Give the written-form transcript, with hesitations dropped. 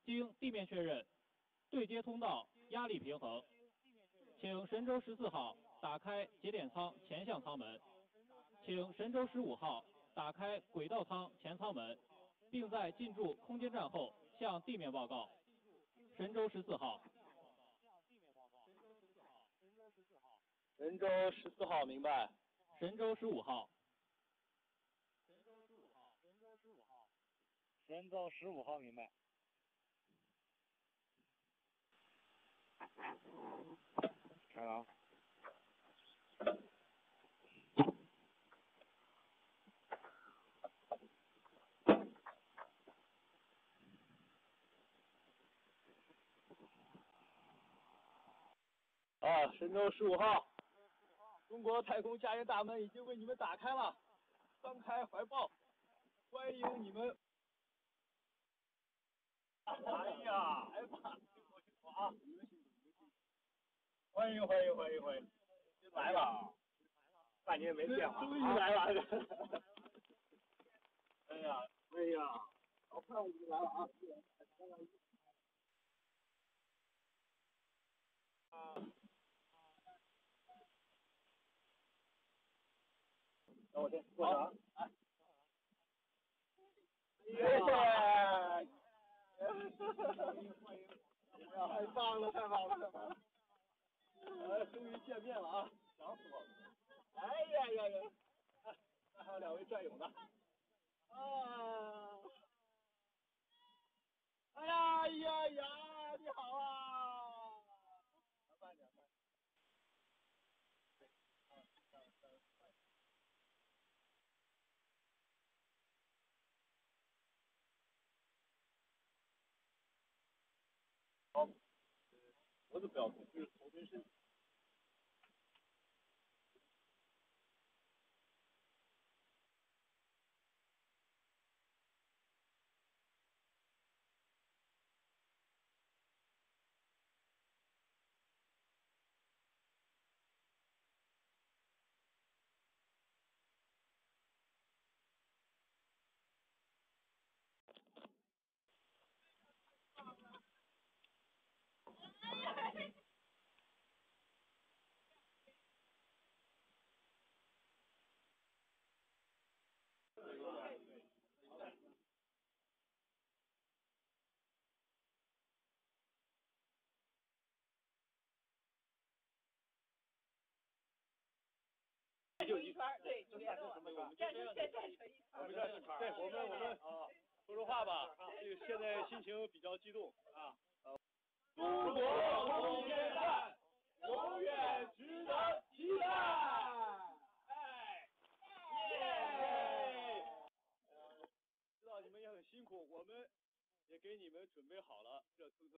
经地面确认，对接通道压力平衡，请神舟14号打开节点舱前向舱门，请神舟15号打开轨道舱前舱门，并在进驻空间站后向地面报告。神舟14号。 神舟14号明白。 神舟15号。 神舟15号明白。开了啊。 神舟15号，中国太空家园大门已经为你们打开了，张开怀抱，欢迎你们。哎呀，来吧，辛苦辛苦啊！你们辛苦，你们辛苦。欢迎欢迎欢迎欢迎，来了，半年没见了，终于来了。哎呀哎呀，老盼望你们来了啊！等我先过去啊！哎，谢谢！欢迎！哎呀，太棒了，太棒了，太棒了！终于见面了啊，想死我了！哎呀呀呀！还有2位战友呢。啊！哎呀呀呀！你好啊！慢点，慢点。好，脖子不要动，就是头跟身体。就一圈，对，就变成什么？战成一圈。我们说话吧。这个现在心情比较激动啊。中国空间站永远值得期待。哎，耶！知道你们也很辛苦，我们也给你们准备好了这。